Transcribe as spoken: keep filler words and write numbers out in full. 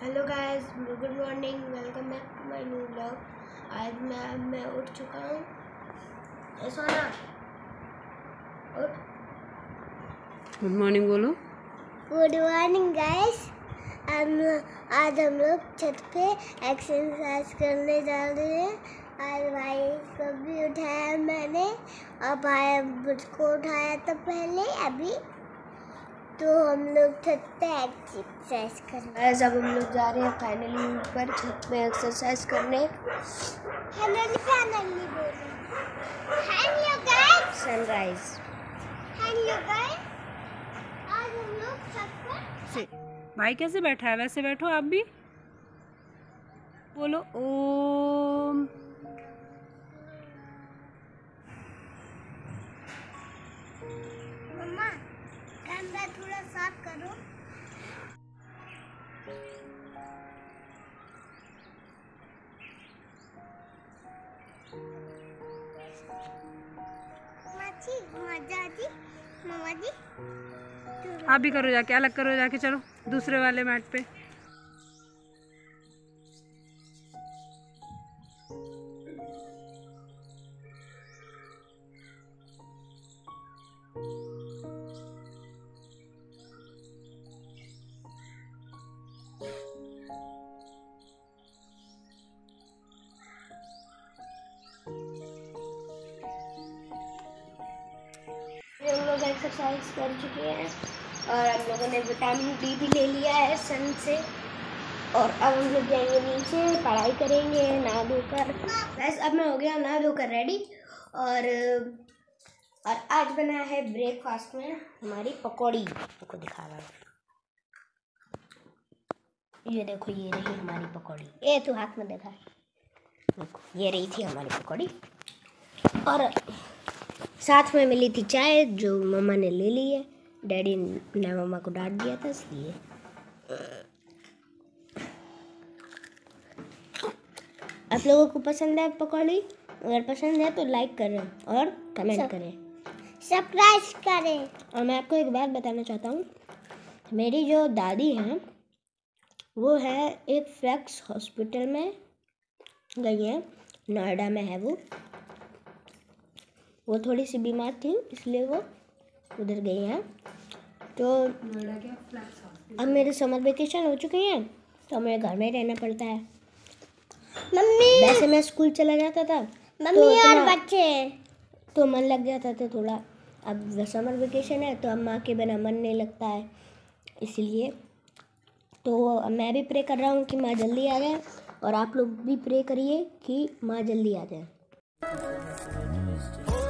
Hello guys, good morning, welcome back to my new vlog. आज मैं मैं उठ चुका हूँ। सोना उठ। गुड मॉर्निंग बोलो। Good morning guys. हम आज हम लोग छत पे एक्सरसाइज करने जा रहे हैं। आज भाई को भी उठाया मैंने और भाई मुझको उठाया था पहले अभी, तो हम लोग छत पे एक्सरसाइज कर रहे हैं। अब हम लोग जा रहे हैं फाइनली ऊपर छत पे एक्सरसाइज करने। फाइनली फाइनली बोलो hello guys, sunrise. Hello guys, आज हम लोग छत पर। भाई कैसे बैठा है वैसे बैठो आप भी, बोलो ओम। मम्मा कैमरा थोड़ा साफ करो। माची मजा जी मामा जी, आप भी करो जाके, अलग करो जाके, चलो दूसरे वाले मैट पे। हम लोग एक्सरसाइज कर चुके हैं और हम लोगों ने विटामिन डी भी ले लिया है सन से। और अब हम लोग जाएंगे नीचे, पढ़ाई करेंगे नहा धोकर। बस अब मैं हो गया नहा धोकर रेडी। और और आज बना है ब्रेकफास्ट में हमारी पकौड़ी। आपको दिखा रहा हूँ, ये देखो, ये रही हमारी पकौड़ी। ये तो हाथ में देखा, देखो ये रही थी हमारी पकौड़ी। और साथ में मिली थी चाय जो मम्मा ने ले ली है। डैडी ने मम्मा को डांट दिया था इसलिए। आप लोगों को पसंद है पकौड़ी? अगर पसंद है तो लाइक करें और कमेंट करें, सब्सक्राइब करें। और मैं आपको एक बात बताना चाहता हूँ, मेरी जो दादी हैं वो है एक फ्लैक्स हॉस्पिटल में गई है, नोएडा में है वो वो थोड़ी सी बीमार थी इसलिए वो उधर गई हैं। तो अब मेरे समर वेकेशन हो चुके हैं तो मेरे घर में रहना पड़ता है। मम्मी वैसे मैं स्कूल चला जाता था, मम्मी तो और बच्चे तो मन लग जाता था थोड़ा। अब समर वेकेशन है तो अब माँ के बिना मन नहीं लगता है, इसलिए तो मैं भी प्रे कर रहा हूँ कि माँ जल्दी आ जाए और आप लोग भी प्रे करिए कि माँ जल्दी आ जाए।